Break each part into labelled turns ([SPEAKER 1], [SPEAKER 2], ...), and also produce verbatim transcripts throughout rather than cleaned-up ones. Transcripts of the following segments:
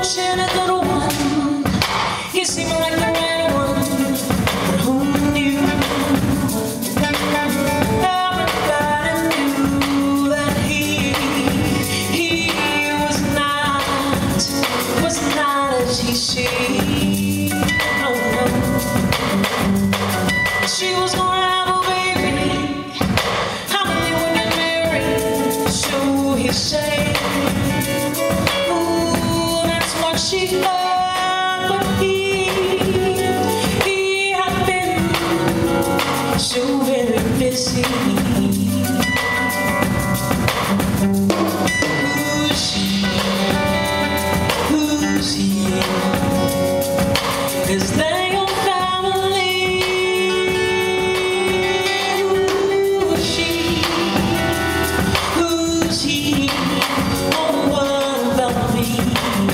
[SPEAKER 1] fortunate little one. He seemed like the right one, but who knew? Everybody knew that he, he was not, was not as he seemed. Oh no. She was gonna have a baby. How many would get married? So he said. She had, but he, he had been so very busy. Who's he? Who's he? Is they your family? Who's she? Who's he? Oh, what about me?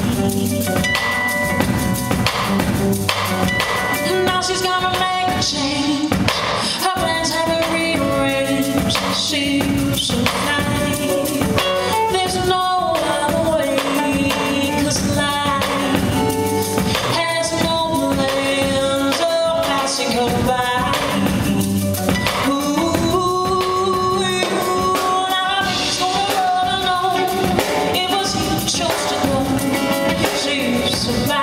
[SPEAKER 1] Now she's gonna make a change. Her plans have been rearranged. She's so fine. There's no other way, 'cause life has no plans of passing her by. Ooh, now he's gonna let her know it was he who chose to go. She's so fine.